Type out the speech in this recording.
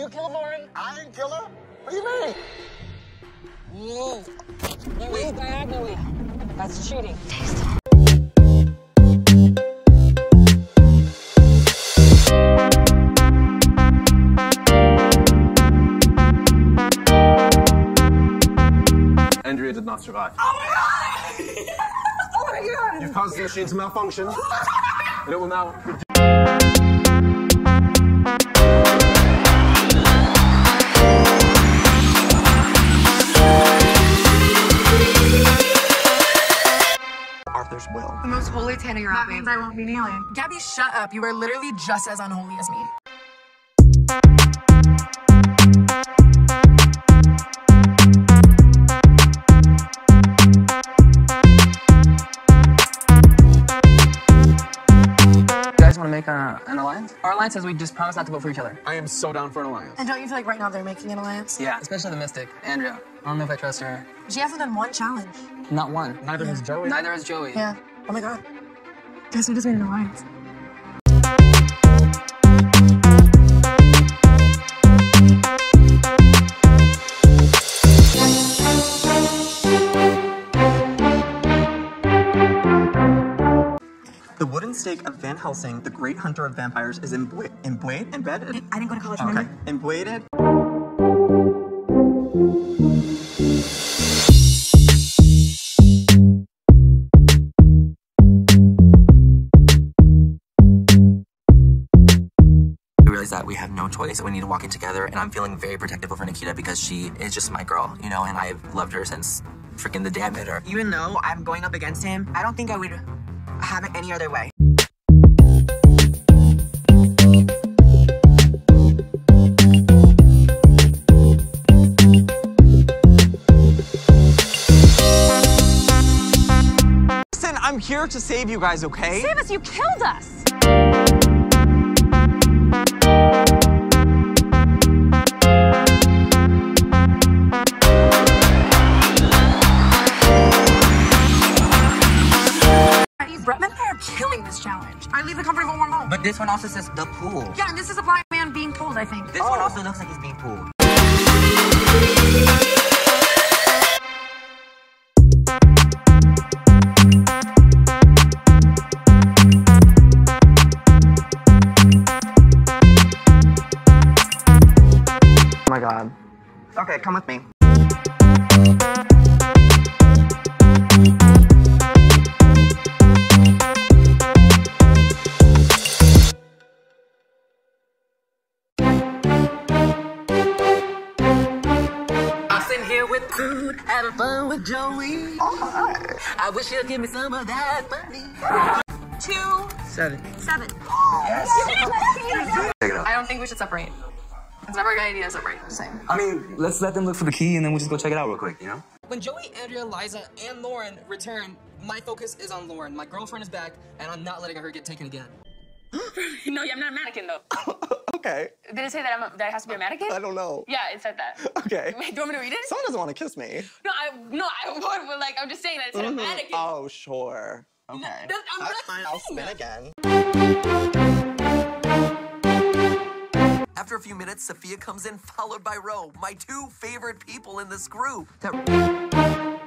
You killed Lauren? I didn't kill her. What do you mean? You went diagonally. That's cheating. Andrea did not survive. Oh my god! Oh my god! You've caused the machine to malfunction, and it will now... Arthur's will. The most holy Tana you're That out, means babe. I won't be kneeling. Gabby, shut up. You are literally just as unholy as me. You guys want to make an alliance? Our alliance says we just promise not to vote for each other. I am so down for an alliance. And don't you feel like right now they're making an alliance? Yeah, especially the Mystic, Andrea. I don't know if I trust her. She hasn't done one challenge. Not one. Neither has Joey. Neither has Joey. Yeah. Oh my god. Guess we just made an alliance. The wooden stake of Van Helsing, the great hunter of vampires, is embedded? I didn't go to college, Okay. remember? Embedded. We realize that we have no choice. We need to walk in together, and I'm feeling very protective over Nikita because she is just my girl, you know, and I've loved her since freaking the day I met her. Even though I'm going up against him, I don't think I would have it any other way. Listen, I'm here to save you guys, okay? Save us, you killed us! Bretman and I are killing this challenge. I leave the comfort of a warm home. But this one also says the pool. Yeah, and this is a blind man being pulled, I think. This one also looks like he's being pulled. Oh my god. Okay, come with me. Here with food, having fun with Joey. I wish you'd give me some of that money. 2, 7. 7. I don't think we should separate. It's never a good idea to separate. Same. I mean, let's let them look for the key and then we'll just go check it out real quick, you know? When Joey, Andrea, Liza, and Lauren return, my focus is on Lauren. My girlfriend is back, and I'm not letting her get taken again. No, I'm not a mannequin though. Okay. Did it say that that it has to be a mannequin? I don't know. Yeah, it said that. Okay. Wait, do you want me to read it? Someone doesn't want to kiss me. No, I would, but like I'm just saying that it said a mannequin. Oh, sure. Okay. I'm not fine. I'll spin again. After a few minutes, Sophia comes in, followed by Ro, my two favorite people in this group.